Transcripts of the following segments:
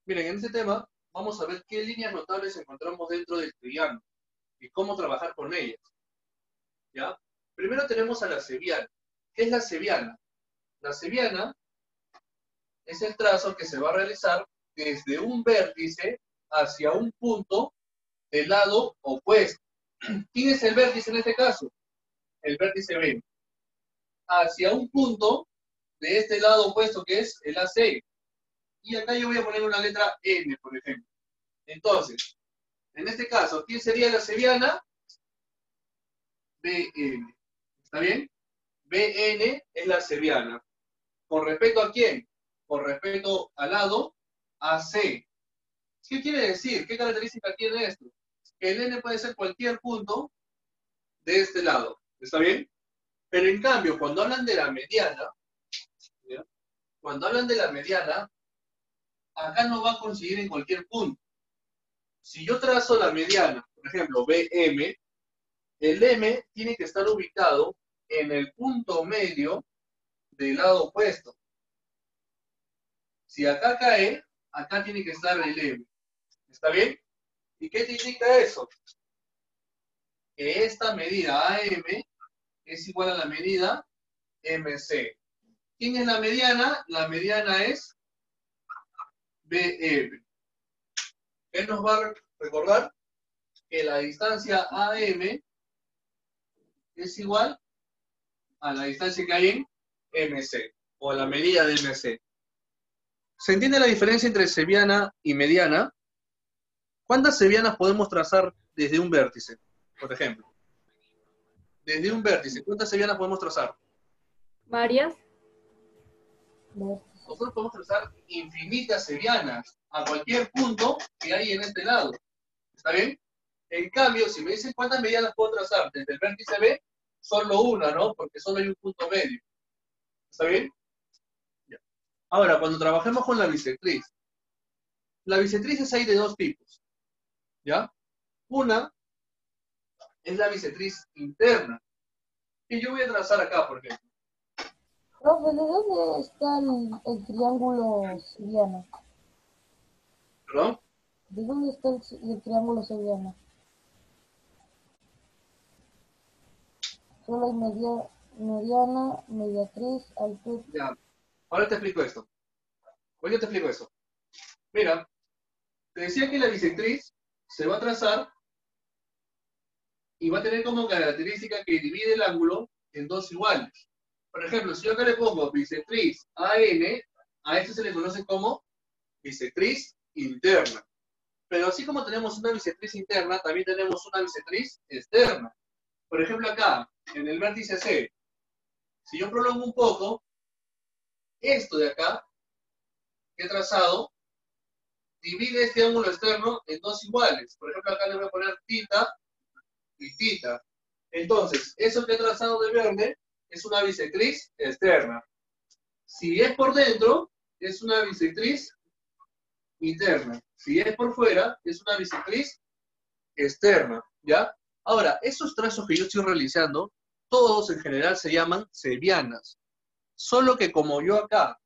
Miren, en este tema vamos a ver qué líneas notables encontramos dentro del triángulo y cómo trabajar con ellas, ¿ya? Primero tenemos a la cebiana. ¿Qué es la cebiana? La cebiana es el trazo que se va a realizar desde un vértice hacia un punto del lado opuesto. ¿Quién es el vértice en este caso? El vértice B. Hacia un punto de este lado opuesto que es el AC. Y acá yo voy a poner una letra N, por ejemplo. Entonces, en este caso, ¿quién sería la cebiana? BN. ¿Está bien? BN es la cebiana. ¿Con respecto a quién? Con respecto al lado AC. ¿Qué quiere decir? ¿Qué característica tiene esto? Que el N puede ser cualquier punto de este lado. ¿Está bien? Pero en cambio, cuando hablan de la mediana, ¿ya? Cuando hablan de la mediana, acá no va a coincidir en cualquier punto. Si yo trazo la mediana, por ejemplo, BM, el M tiene que estar ubicado en el punto medio del lado opuesto. Si acá cae, acá tiene que estar el M. ¿Está bien? ¿Y qué te indica eso? Que esta medida AM es igual a la medida MC. ¿Quién es la mediana? La mediana es BM. ¿Qué nos va a recordar? Que la distancia AM es igual a la distancia que hay en MC, o a la medida de MC. ¿Se entiende la diferencia entre cebiana y mediana? ¿Cuántas cebianas podemos trazar desde un vértice, por ejemplo? Desde un vértice, ¿cuántas cebianas podemos trazar? Varias. Nosotros podemos trazar infinitas cebianas a cualquier punto que hay en este lado. ¿Está bien? En cambio, si me dicen cuántas medianas puedo trazar desde el vértice B, solo una, ¿no? Porque solo hay un punto medio. ¿Está bien? Ya. Ahora, cuando trabajemos con la bisectriz hay de dos tipos, ¿ya? Una es la bisectriz interna, que yo voy a trazar acá, por ejemplo. Profe, ¿de dónde está el triángulo sevillano? ¿Perdón? ¿De dónde está el triángulo sevillano? Solo hay mediana, mediatriz, altura. Ya. Ahora te explico esto. Pues yo te explico eso. Mira, te decía que la bisectriz se va a trazar y va a tener como característica que divide el ángulo en dos iguales. Por ejemplo, si yo acá le pongo bisectriz AN, a esto se le conoce como bisectriz interna. Pero así como tenemos una bisectriz interna, también tenemos una bisectriz externa. Por ejemplo, acá, en el vértice C, si yo prolongo un poco, esto de acá, que he trazado, divide este ángulo externo en dos iguales. Por ejemplo, acá le voy a poner θ y θ. Entonces, eso que he trazado de verde es una bisectriz externa. Si es por dentro, es una bisectriz interna. Si es por fuera, es una bisectriz externa, ¿ya? Ahora, esos trazos que yo estoy realizando, todos en general se llaman cebianas. Solo que como yo acá,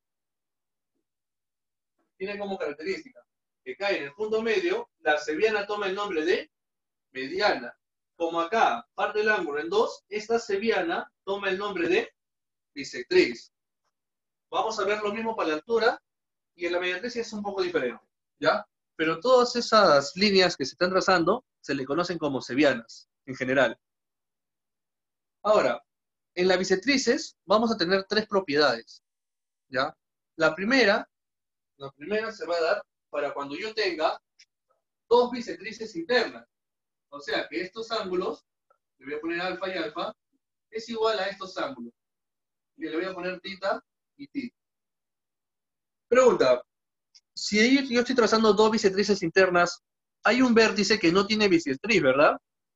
tiene como característica que cae en el punto medio, la cebiana toma el nombre de mediana. Como acá parte el ángulo en dos, esta cebiana toma el nombre de bisectriz. Vamos a ver lo mismo para la altura, y en la mediatriz es un poco diferente, ¿ya? Pero todas esas líneas que se están trazando se le conocen como cebianas, en general. Ahora, en las bisectrices vamos a tener tres propiedades, ¿ya? La primera se va a dar para cuando yo tenga dos bisectrices internas. O sea que estos ángulos, le voy a poner alfa y alfa, es igual a estos ángulos. Y le voy a poner θ y θ. Pregunta, si yo estoy trazando dos bisectrices internas, hay un vértice que no tiene bisectriz, ¿verdad?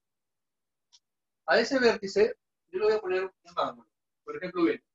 A ese vértice yo le voy a poner un ángulo. Por ejemplo, bien.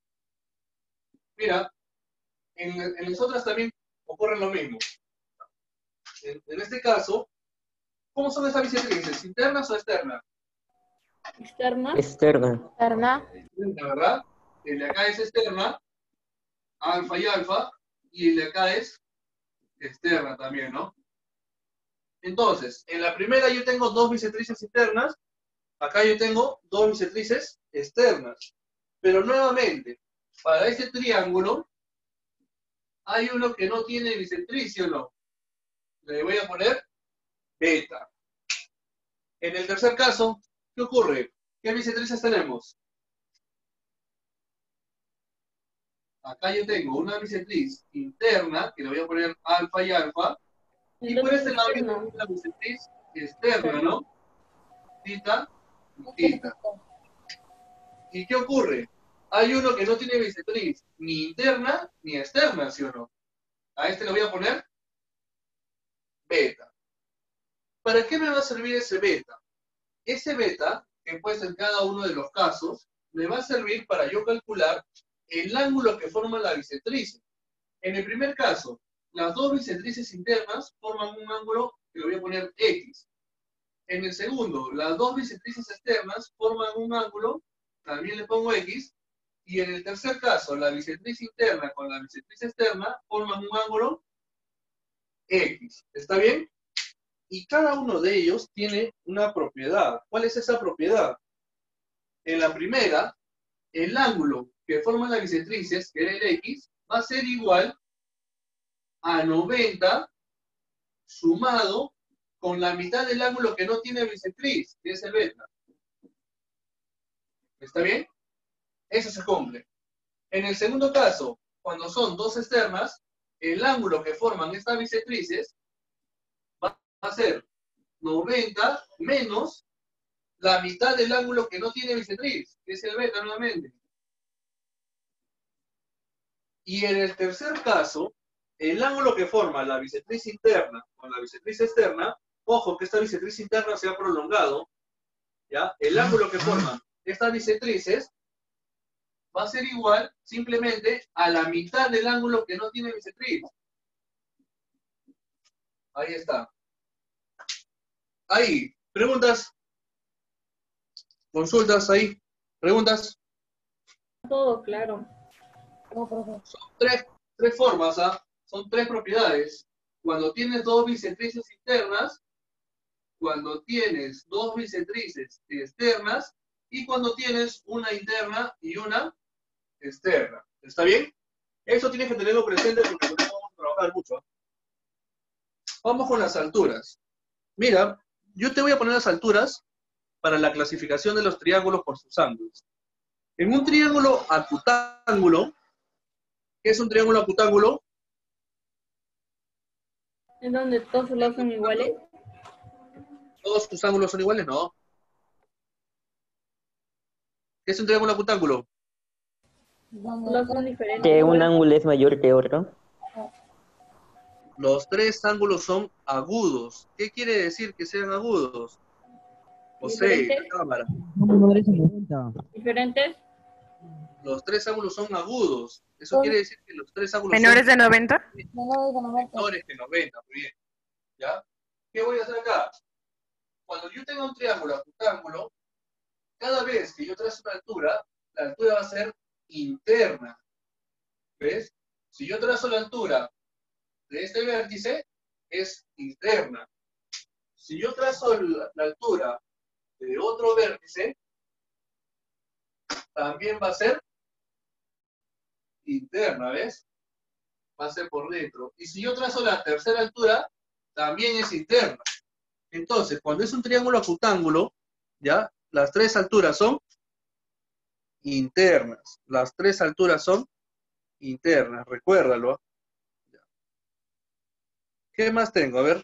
Mira, en las otras también ocurre lo mismo. En este caso, ¿cómo son esas bisectrices? ¿Internas o externas? Externa. Externa. Externa. Externa, ¿verdad? El de acá es externa, alfa y alfa, y el de acá es externa también, ¿no? Entonces, en la primera yo tengo dos bisectrices internas, acá yo tengo dos bisectrices externas. Pero nuevamente, para este triángulo, hay uno que no tiene bisectriz, ¿sí o no? Le voy a poner beta. En el tercer caso, ¿qué ocurre? ¿Qué bisectrices tenemos? Acá yo tengo una bisectriz interna, que le voy a poner alfa y alfa, y por Entonces este lado yo externo. tengo una bisectriz externa, ¿no? Tita y tita. ¿Y qué ocurre? Hay uno que no tiene bisectriz ni interna ni externa, ¿sí o no? A este le voy a poner beta. ¿Para qué me va a servir ese beta? Ese beta, que puede ser en cada uno de los casos, me va a servir para yo calcular el ángulo que forman las bisectrices. En el primer caso, las dos bisectrices internas forman un ángulo que le voy a poner X. En el segundo, las dos bisectrices externas forman un ángulo, también le pongo X. Y en el tercer caso, la bisectriz interna con la bisectriz externa forman un ángulo X. ¿Está bien? Y cada uno de ellos tiene una propiedad. ¿Cuál es esa propiedad? En la primera, el ángulo que forman las bisectrices, que era el X, va a ser igual a 90 sumado con la mitad del ángulo que no tiene bisectriz, que es el beta. ¿Está bien? Eso se cumple. En el segundo caso, cuando son dos externas, el ángulo que forman estas bisectrices va a ser 90 menos la mitad del ángulo que no tiene bisectriz, que es el beta nuevamente. Y en el tercer caso, el ángulo que forma la bisectriz interna con la bisectriz externa, ojo que esta bisectriz interna se ha prolongado, ¿ya? El ángulo que forman estas bisectrices va a ser igual simplemente a la mitad del ángulo que no tiene bisectriz. Ahí está. Ahí, preguntas, consultas ahí, preguntas. Todo claro. No, profe. Son tres formas, ¿ah? Son tres propiedades. Cuando tienes dos bisectrices internas, cuando tienes dos bisectrices externas y cuando tienes una interna y una externa. ¿Está bien? Eso tienes que tenerlo presente porque no vamos a trabajar mucho. Vamos con las alturas. Mira, yo te voy a poner las alturas para la clasificación de los triángulos por sus ángulos. En un triángulo acutángulo, ¿qué es un triángulo acutángulo? ¿En donde todos los lados son iguales? ¿Todos sus ángulos son iguales? No. ¿Qué es un triángulo acutángulo? Donde Los son diferentes. Que un igual. ángulo es mayor que otro. Los tres ángulos son agudos. ¿Qué quiere decir que sean agudos? José, ¿Diferentes? la cámara. ¿Diferentes? Los tres ángulos son agudos. Eso quiere decir que los tres ángulos ¿Menores son de 90? menores de 90. menores que 90. Muy bien. ¿Ya? ¿Qué voy a hacer acá? Cuando yo tenga un triángulo acutángulo, cada vez que yo trazo una altura, la altura va a ser interna. ¿Ves? Si yo trazo la altura de este vértice, es interna. Si yo trazo la altura de otro vértice, también va a ser interna, ¿ves? Va a ser por dentro. Y si yo trazo la tercera altura, también es interna. Entonces, cuando es un triángulo acutángulo, ¿ya? Las tres alturas son internas. Las tres alturas son internas, recuérdalo. ¿Qué más tengo? A ver.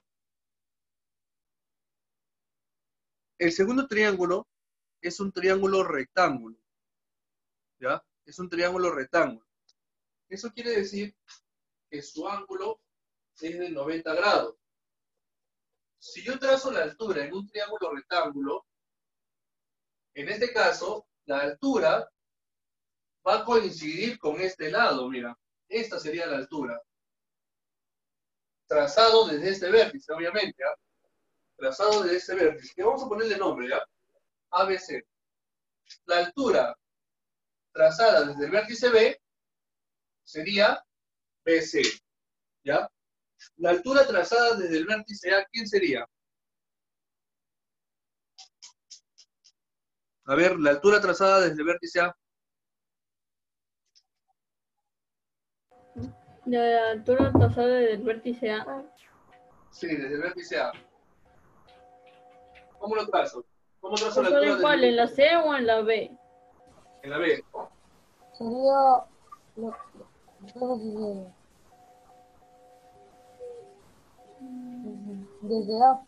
El segundo triángulo es un triángulo rectángulo. ¿Ya? Es un triángulo rectángulo. Eso quiere decir que su ángulo es de 90 grados. Si yo trazo la altura en un triángulo rectángulo, en este caso, la altura va a coincidir con este lado, mira. Esta sería la altura. Trazado desde este vértice, obviamente, ¿ah? Trazado desde este vértice. Que vamos a ponerle nombre, ¿ya? ABC. La altura trazada desde el vértice B sería BC, ¿ya? La altura trazada desde el vértice A, ¿quién sería? A ver, la altura trazada desde el vértice A. De la altura trazada del vértice A. Sí, desde el vértice A. ¿Cómo lo trazo? ¿Cómo trazo la ¿Trazada altura en desde cuál? el ¿En la C o en la B? en la B? Sería lo que sigue. Desde A.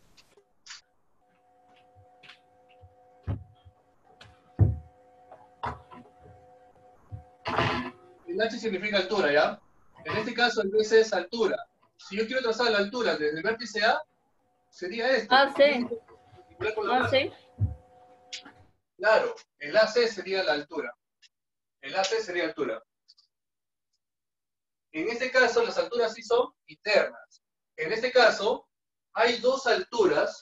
El H significa altura, ¿ya? En este caso, el BC es altura. Si yo quiero trazar la altura desde el vértice A, sería esto. AC. Perpendicular con la base. AC. Claro, el AC sería la altura. El AC sería altura. En este caso, las alturas sí son internas. En este caso, hay dos alturas,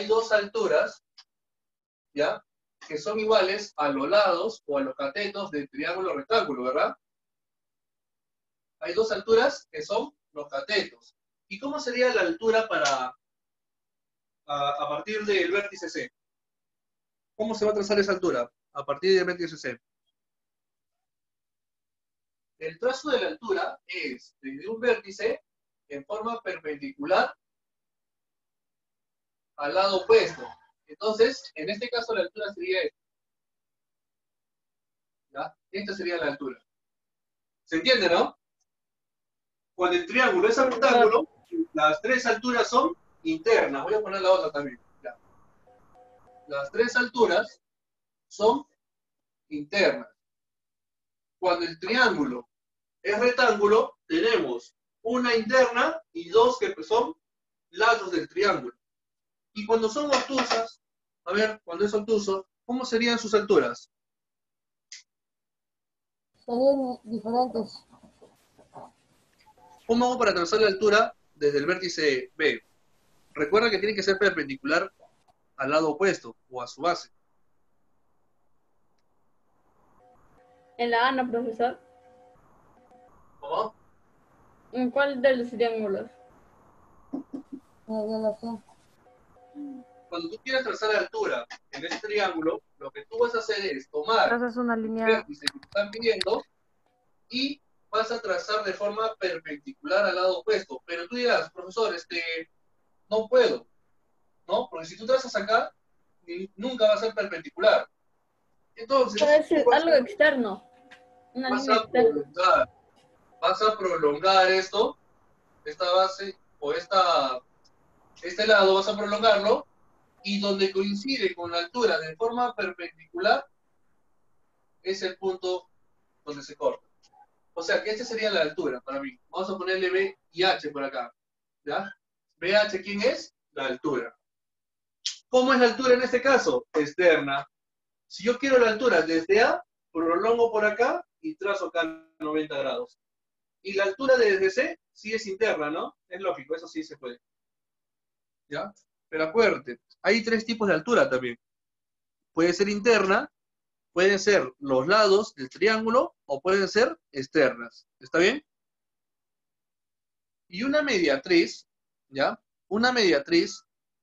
¿ya? Que son iguales a los lados o a los catetos del triángulo rectángulo, ¿verdad? Hay dos alturas que son los catetos. ¿Y cómo sería la altura a partir del vértice C? ¿Cómo se va a trazar esa altura a partir del vértice C? El trazo de la altura es desde un vértice en forma perpendicular al lado opuesto. Entonces, en este caso la altura sería esta. ¿Ya? Esta sería la altura. ¿Se entiende, no? Cuando el triángulo es rectángulo, las tres alturas son internas. Voy a poner la otra también. Ya. Las tres alturas son internas. Cuando el triángulo es rectángulo, tenemos una interna y dos que son lados del triángulo. Y cuando son obtusas, a ver, cuando es obtuso, ¿cómo serían sus alturas? Serían diferentes. ¿Cómo hago para trazar la altura desde el vértice B? Recuerda que tiene que ser perpendicular al lado opuesto o a su base. En la A, no, profesor. ¿Cómo? ¿En cuál de los triángulos? De la C. Cuando tú quieras trazar la altura en este triángulo, lo que tú vas a hacer es tomar Trazas una el línea. vértice que te están pidiendo y vas a trazar de forma perpendicular al lado opuesto. Pero tú dirás, profesor, no puedo, ¿no? Porque si tú trazas acá, nunca va a ser perpendicular. Entonces, Puede tú ser algo externo. Una vas línea a externa. prolongar esto, esta base, o este lado vas a prolongarlo, y donde coincide con la altura de forma perpendicular, es el punto donde se corta. O sea que esta sería la altura para mí. Vamos a ponerle B y H por acá. ¿Ya? BH, ¿quién es? La altura. ¿Cómo es la altura en este caso? Externa. Si yo quiero la altura desde A, prolongo por acá y trazo acá 90 grados. Y la altura desde C sí es interna, ¿no? Es lógico, eso sí se puede. ¿Ya? Pero acuérdate, hay tres tipos de altura también. Puede ser interna, pueden ser los lados del triángulo o pueden ser externas. ¿Está bien? Y una mediatriz, ¿ya? Una mediatriz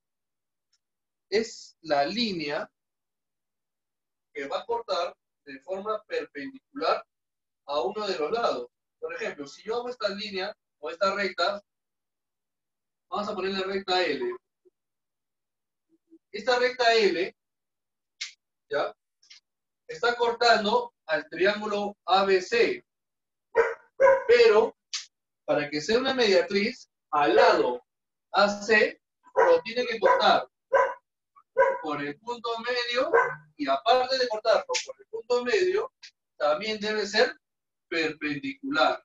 es la línea que va a cortar de forma perpendicular a uno de los lados. Por ejemplo, si yo hago esta línea o esta recta, vamos a ponerle recta L. Esta recta L, ¿ya? Está cortando al triángulo ABC. Pero, para que sea una mediatriz, al lado AC lo tiene que cortar por el punto medio, y aparte de cortarlo por el punto medio, también debe ser perpendicular.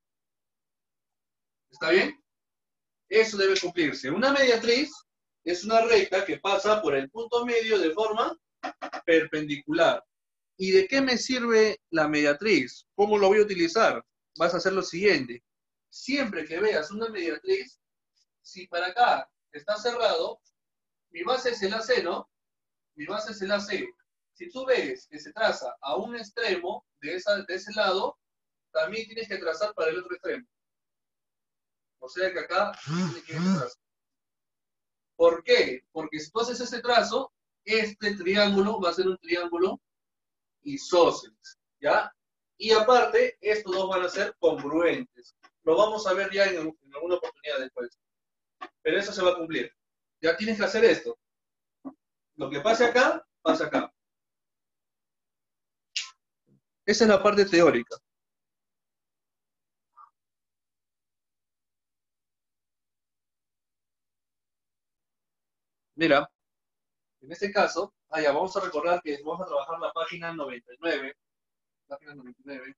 ¿Está bien? Eso debe cumplirse. Una mediatriz es una recta que pasa por el punto medio de forma perpendicular. ¿Y de qué me sirve la mediatriz? ¿Cómo lo voy a utilizar? Vas a hacer lo siguiente. Siempre que veas una mediatriz, si para acá está cerrado, mi base es el AC, ¿no? Mi base es el AC. Si tú ves que se traza a un extremo de ese lado, también tienes que trazar para el otro extremo. O sea que acá tiene que ir este trazo. ¿Por qué? Porque si tú haces este trazo, este triángulo va a ser un triángulo isósceles, ¿ya? Y aparte, estos dos van a ser congruentes. Lo vamos a ver ya en alguna oportunidad después. Pero eso se va a cumplir. Ya tienes que hacer esto. Lo que pase acá, pasa acá. Esa es la parte teórica. Mira, en este caso, ya vamos a recordar que vamos a trabajar la página 99. Página 99.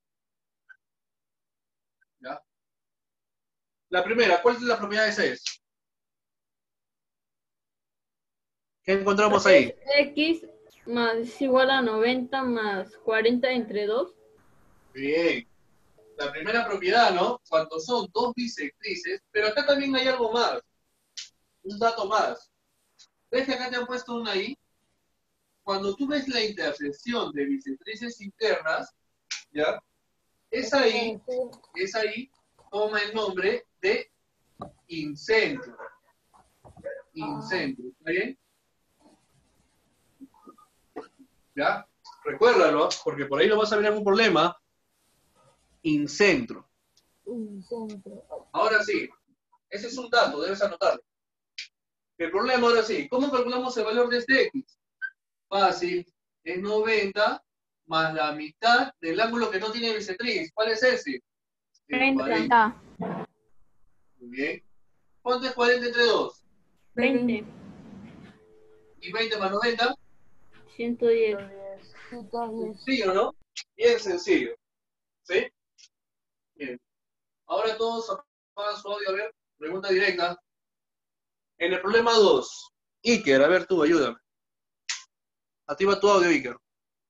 ¿Ya? La primera, ¿cuál de las propiedades es? ¿Qué encontramos ahí? X más es igual a 90 más 40 entre 2. Bien. La primera propiedad, ¿no? Cuando son dos bisectrices, pero acá también hay algo más. Un dato más. ¿Ves que acá te han puesto una I? Cuando tú ves la intersección de bisectrices internas, ¿ya? Esa I toma el nombre de incentro. Incentro, ¿está bien? ¿Ya? Recuérdalo, porque por ahí no vas a ver algún problema. Incentro. Un centro. Ahora sí, ese es un dato, debes anotarlo. El problema ahora sí, ¿cómo calculamos el valor de este X? Fácil, es 90 más la mitad del ángulo que no tiene bisectriz. ¿Cuál es ese? El 40. Muy bien. ¿Cuánto es 40 entre 2? 20. ¿Y 20 más 90? 110. Sencillo, ¿no? Bien sencillo. ¿Sí? Bien. Ahora todos apagan su audio, a ver, pregunta directa. En el problema 2, Iker, a ver tú, ayúdame. Activa tu audio, Iker.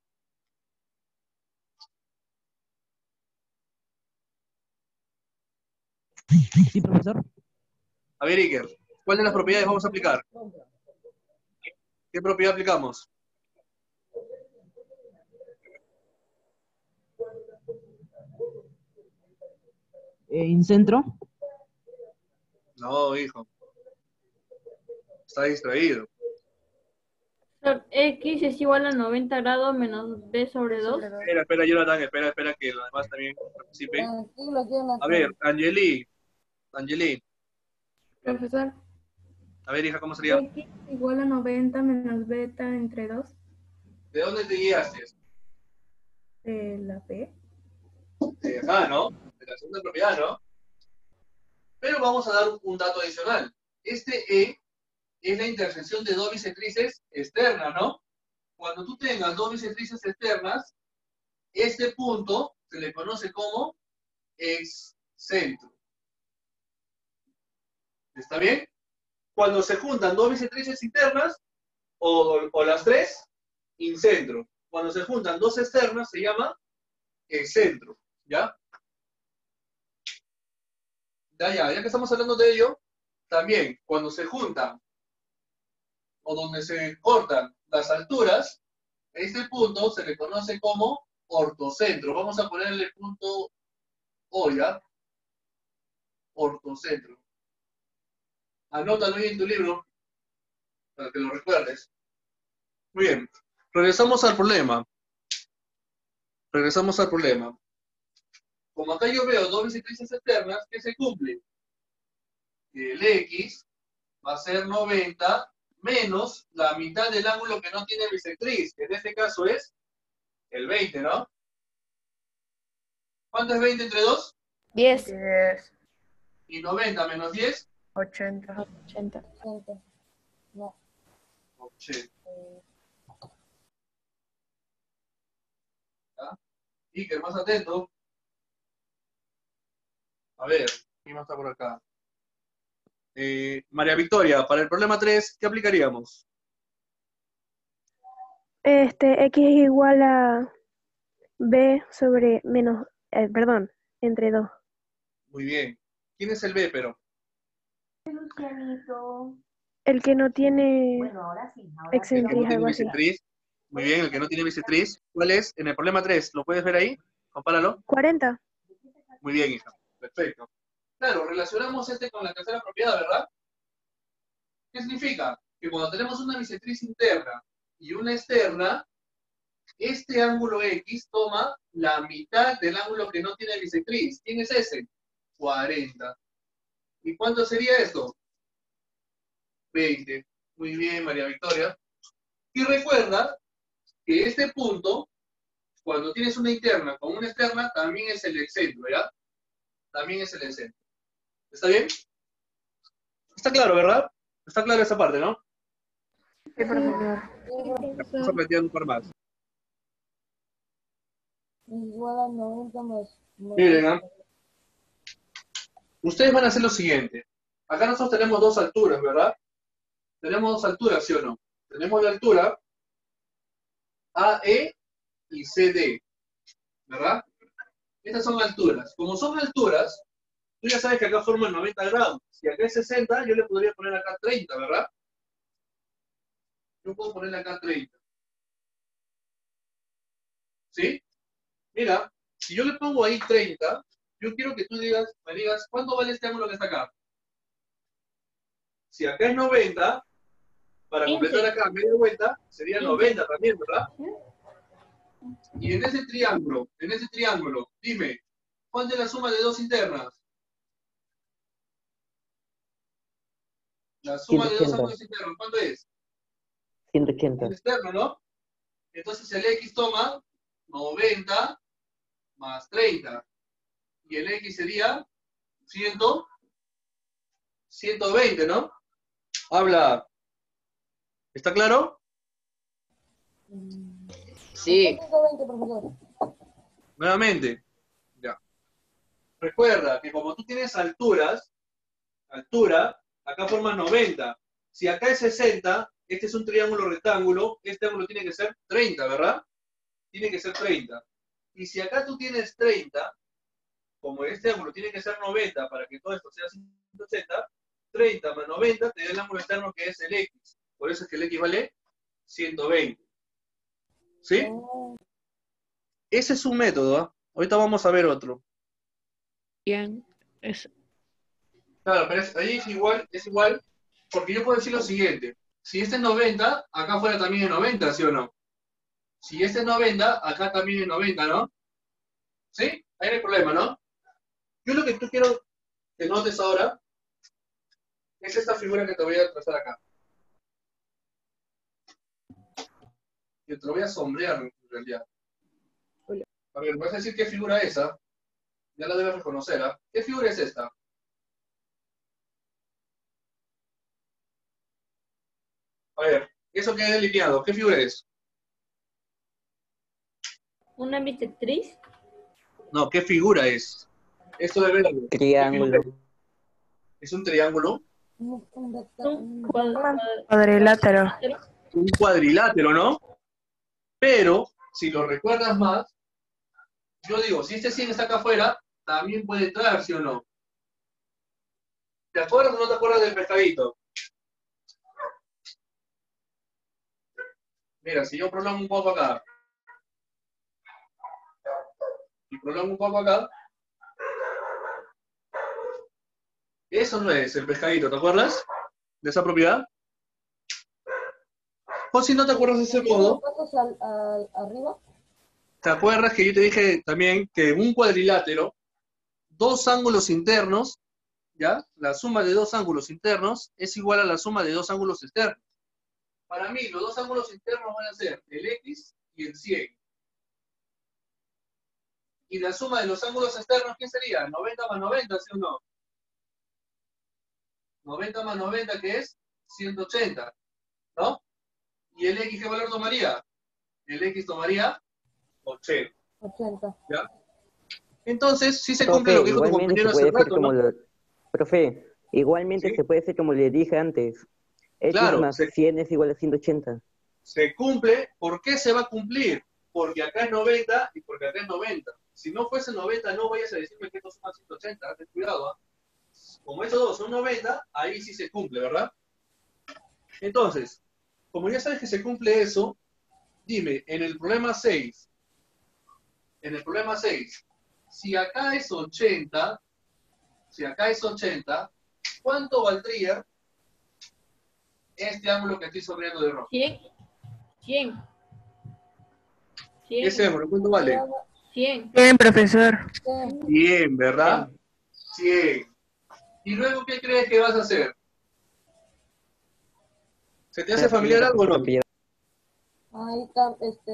Sí, profesor. A ver, Iker, ¿cuál de las propiedades vamos a aplicar? ¿Qué propiedad aplicamos? ¿Incentro? No, hijo. Está distraído. X es igual a 90 grados menos B sobre 2. Espera, Jonathan, espera que los demás también participen. Tranquilo, Jonathan. A ver, Angeli, Profesor, a ver, hija, ¿cómo sería? X igual a 90 menos beta entre 2 ¿De dónde te guiaste? de la B. De acá, ¿no? De la segunda propiedad, ¿no? Pero vamos a dar un dato adicional. Este E es la intersección de dos bisectrices externas, ¿no? Cuando tú tengas dos bisectrices externas, este punto se le conoce como excentro. ¿Está bien? Cuando se juntan dos bisectrices internas, o las tres, incentro. Cuando se juntan dos externas, se llama excentro. ¿Ya? Ya que estamos hablando de ello, también cuando se juntan o donde se cortan las alturas, este punto se le conoce como ortocentro. Vamos a ponerle punto O, ¿ya? Ortocentro. Anótalo ahí en tu libro para que lo recuerdes. Muy bien. Regresamos al problema. Como acá yo veo dos bisectrices externas, ¿qué se cumple? El X va a ser 90 menos la mitad del ángulo que no tiene bisectriz, que en este caso es el 20, ¿no? ¿Cuánto es 20 entre 2? 10. 10, Y 90 menos 10, 80. 80. No. 80. ¿Ya? Iker, más atento. A ver, ¿quién más está por acá? María Victoria, para el problema 3, ¿qué aplicaríamos? X es igual a B sobre menos, entre 2. Muy bien. ¿Quién es el B, pero? El que no tiene excentriz, algo así. Bisectriz. Muy bien, el que no tiene bisectriz. ¿Cuál es? En el problema 3, ¿lo puedes ver ahí? Compáralo. 40. Muy bien, hija. Perfecto. Claro, relacionamos este con la tercera propiedad, ¿verdad? ¿Qué significa? Que cuando tenemos una bisectriz interna y una externa, este ángulo X toma la mitad del ángulo que no tiene bisectriz. ¿Quién es ese? 40. ¿Y cuánto sería esto? 20. Muy bien, María Victoria. Y recuerda que este punto, cuando tienes una interna con una externa, también es el excentro, ¿ya? También es el excentro. ¿Está bien? Está claro, ¿verdad? Está claro esa parte, ¿no? Sí, profesor. Vamos a plantear un par más. Igual a 90 más Miren, ¿ah? Ustedes van a hacer lo siguiente. Acá nosotros tenemos dos alturas, ¿verdad? Tenemos dos alturas, ¿sí o no? Tenemos la altura AE y CD, ¿verdad? Estas son alturas. Como son alturas, tú ya sabes que acá forman 90 grados. Si acá es 60, yo le podría poner acá 30, ¿verdad? Yo puedo ponerle acá 30. ¿Sí? Mira, si yo le pongo ahí 30, yo quiero que tú me digas, ¿cuánto vale este ángulo que está acá? Si acá es 90, para 15. completar acá media vuelta, sería 15. 90 también, ¿verdad? Y en ese triángulo, dime, ¿cuánto es la suma de dos internas? La suma de dos 180. ángulos internos, ¿cuánto es? 180. El externo, ¿no? Entonces el X toma 90 más 30. Y el X sería 120, ¿no? Habla. ¿Está claro? Sí. 120, profesor. Nuevamente. Ya. Recuerda que como tú tienes altura, acá formas 90. Si acá es 60, este es un triángulo rectángulo, este ángulo tiene que ser 30, ¿verdad? Tiene que ser 30. Y si acá tú tienes 30, como este ángulo tiene que ser 90 para que todo esto sea 180, 30 más 90 te da el ángulo externo que es el X. Por eso es que el X vale 120. ¿Sí? Ese es un método, ¿eh? Ahorita vamos a ver otro. Bien. Claro, pero ahí es igual, porque yo puedo decir lo siguiente. Si este es 90, acá afuera también es 90, ¿sí o no? Si este es 90, acá también es 90, ¿no? ¿Sí? Ahí no hay problema, ¿no? Yo lo que tú quiero que notes ahora es esta figura que te voy a trazar acá. Que te lo voy a sombrear en realidad. A ver, vas a decir qué figura es esa. Ya la debes reconocer, ¿ah? ¿Qué figura es esta? A ver, eso que he delineado, ¿qué figura es? Una bisectriz. No, ¿qué figura es? Esto debe verlo. Triángulo. ¿Es un triángulo? Un Cuadrilátero. Un cuadrilátero, ¿no? Pero, si lo recuerdas más, yo digo, si este 100 está acá afuera, también puede entrar, ¿sí o no? ¿Te acuerdas o no te acuerdas del pescadito? Mira, si yo prolongo un poco acá, y prolongo un poco acá, eso no es el pescadito, ¿te acuerdas? De esa propiedad. O si no te acuerdas de ese modo, Arriba. ¿te acuerdas que yo te dije también que un cuadrilátero, dos ángulos internos, ¿ya? La suma de dos ángulos internos es igual a la suma de dos ángulos externos. Para mí, los dos ángulos internos van a ser el X y el 100. Y la suma de los ángulos externos, ¿qué sería? 90 más 90, ¿sí o no? 90 más 90, que es 180, ¿no? ¿Y el X qué valor tomaría? El X tomaría 80. 80. ¿Ya? Entonces, sí se cumple lo Profe, que dijo tu igualmente compañero se hace puede hacer rato, como ¿no? lo... Profe, igualmente ¿Sí? se puede hacer como le dije antes. X Claro, más 100 es igual a 180. se cumple. ¿Por qué se va a cumplir? Porque acá es 90 y porque acá es 90. Si no fuese 90, no vayas a decirme que estos son 180. Ten cuidado, ¿eh? Como estos dos son 90, ahí sí se cumple, ¿verdad? Entonces, como ya sabes que se cumple eso, dime, en el problema 6, si acá es 80, si acá es 80, ¿cuánto valdría este ángulo que estoy sombreando de rojo? 100. 100. 100. Ese ángulo, ¿cuánto vale? 100. Bien, profesor. 100, ¿verdad? 100. ¿Y luego qué crees que vas a hacer? ¿Se te hace familiar algo o no? Propiedad. Ahí está,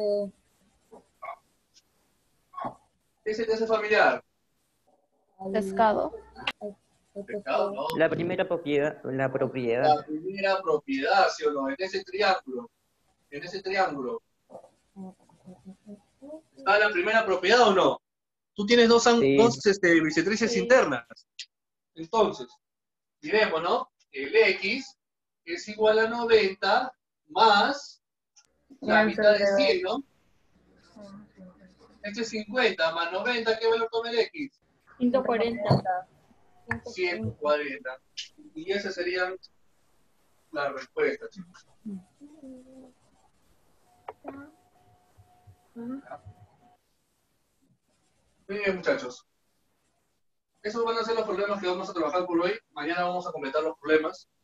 ¿Qué se te hace familiar? Pescado. Pescado, no. La primera propiedad, la propiedad. La primera propiedad, ¿sí o no? En ese triángulo. En ese triángulo. ¿Está la primera propiedad o no? Tú tienes dos Sí. bisectrices Sí. internas. Entonces, diremos, ¿no? El X es igual a 90 más la Ya, mitad de entonces, 100, ¿no? Este es 50 más 90, ¿qué valor toma el X? 140. 140. Y esas serían las respuestas, chicos. Muy bien, muchachos. Esos van a ser los problemas que vamos a trabajar por hoy. Mañana vamos a completar los problemas.